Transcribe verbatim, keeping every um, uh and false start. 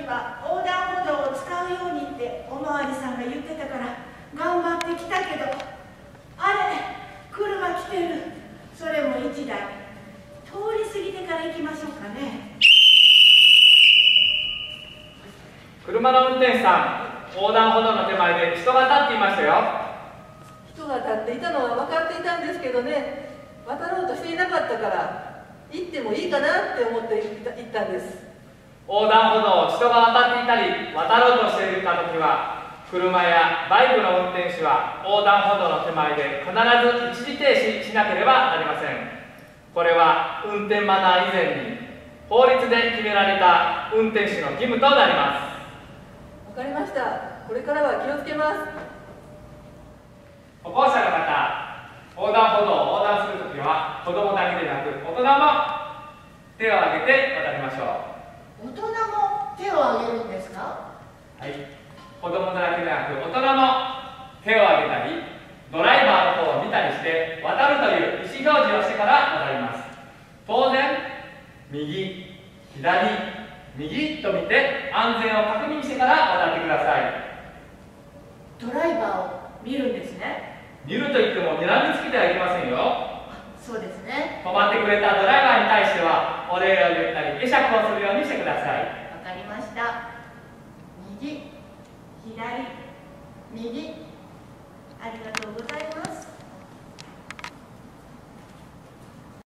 は横断歩道を使うようにっておまわりさんが言ってたから頑張ってきたけど、あれ車来てる。それもいちだい。通り過ぎてから行きましょうかね。 車の運転手さん、横断歩道の手前で人が立っていましたよ。 人が立っていたのは分かっていたんですけどね、渡ろうとしていなかったから行ってもいいかなって思って行ったんです。 横断歩道を人が渡っていたり渡ろうとしていたときは、車やバイクの運転手は横断歩道の手前で必ず一時停止しなければなりません。これは運転マナー以前に法律で決められた運転手の義務となります。 わかりました。これからは気をつけます。 歩行者の方、横断歩道を横断するときは子供だけでなく大人も手を挙げて渡りましょう。 大人も手を挙げるんですか？ はい、子供だけでなく大人も手を挙げたりドライバーの方を見たりして渡るという意思表示をしてから渡ります。当然右、左、右と見て安全を確認してから渡ってください。 ドライバーを見るんですね。 見るといっても睨みつけてはいけませんよ。 そうですね。 止まってくれたドライバーに対してはお礼を言ったり会釈をするようにしてください。 わかりました。右、左、右。ありがとうございます。